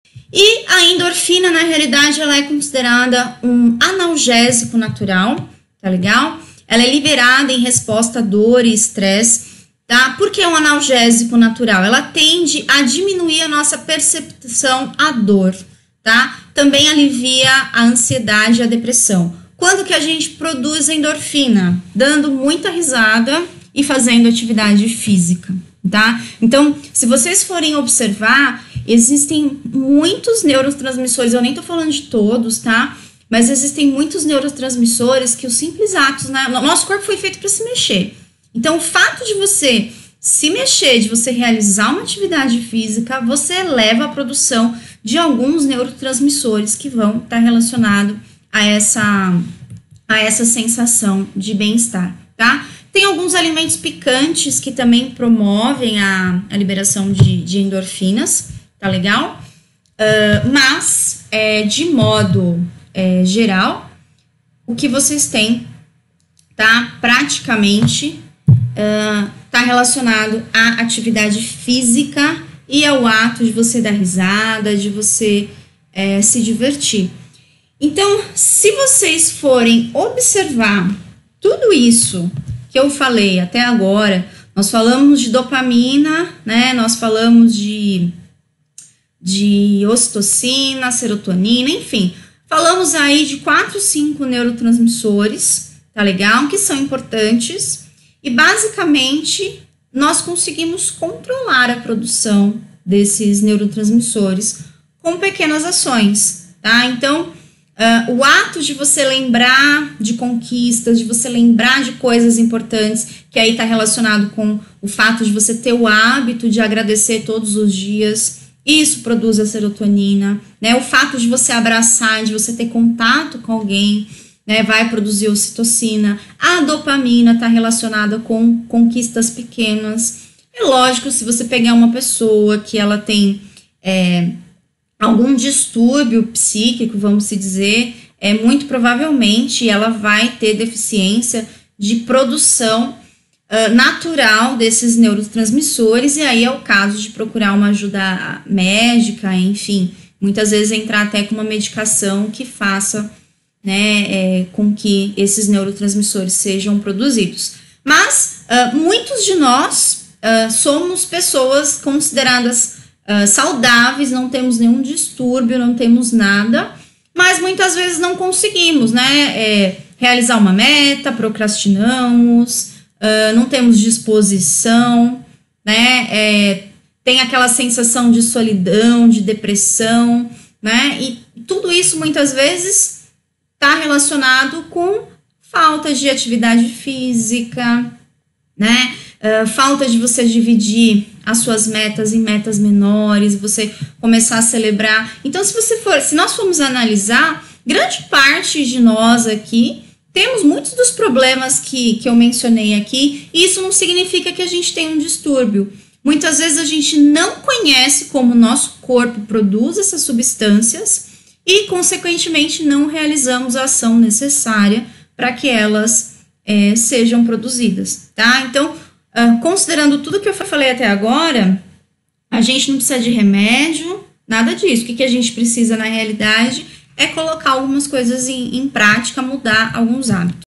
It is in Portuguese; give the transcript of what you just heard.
E a endorfina, na realidade, ela é considerada um analgésico natural, tá legal? Ela é liberada em resposta a dor e estresse, tá? Por que é um analgésico natural? Ela tende a diminuir a nossa percepção à dor, tá? Também alivia a ansiedade e a depressão. Quando que a gente produz endorfina? Dando muita risada e fazendo atividade física, tá? Então, se vocês forem observar, existem muitos neurotransmissores, eu nem tô falando de todos, tá? Mas existem muitos neurotransmissores que os simples atos, né? Nosso corpo foi feito para se mexer. Então, o fato de você se mexer, de você realizar uma atividade física, você eleva a produção de alguns neurotransmissores que vão estar relacionados a essa sensação de bem-estar, tá? Tem alguns alimentos picantes que também promovem a liberação de endorfinas, tá legal? Mas, de modo geral, o que vocês têm tá praticamente tá relacionado à atividade física e ao ato de você dar risada, de você se divertir. Então, se vocês forem observar tudo isso que eu falei até agora, nós falamos de dopamina, né? Nós falamos de ocitocina, serotonina, enfim. Falamos aí de 4, 5 neurotransmissores, tá legal? Que são importantes. E basicamente, nós conseguimos controlar a produção desses neurotransmissores com pequenas ações, tá? Então, o ato de você lembrar de conquistas, de você lembrar de coisas importantes, que aí está relacionado com o fato de você ter o hábito de agradecer todos os dias, isso produz a serotonina, né? O fato de você abraçar, de você ter contato com alguém, né, vai produzir ocitocina. A dopamina está relacionada com conquistas pequenas. É lógico, se você pegar uma pessoa que ela tem algum distúrbio psíquico, vamos se dizer, muito provavelmente ela vai ter deficiência de produção natural desses neurotransmissores, e aí é o caso de procurar uma ajuda médica, enfim, muitas vezes entrar até com uma medicação que faça, né, com que esses neurotransmissores sejam produzidos. Mas muitos de nós somos pessoas consideradas saudáveis, não temos nenhum distúrbio, não temos nada, mas muitas vezes não conseguimos, né, realizar uma meta, procrastinamos, não temos disposição, né, tem aquela sensação de solidão, de depressão, né, e tudo isso muitas vezes está relacionado com falta de atividade física, né, falta de você dividir as suas metas em metas menores, você começar a celebrar. Então, se nós formos analisar, grande parte de nós aqui temos muitos dos problemas que eu mencionei aqui, e isso não significa que a gente tem um distúrbio. Muitas vezes a gente não conhece como o nosso corpo produz essas substâncias e, consequentemente, não realizamos a ação necessária para que elas sejam produzidas, tá? Então, considerando tudo que eu falei até agora, a gente não precisa de remédio, nada disso. O que a gente precisa, na realidade, é colocar algumas coisas em prática, mudar alguns hábitos.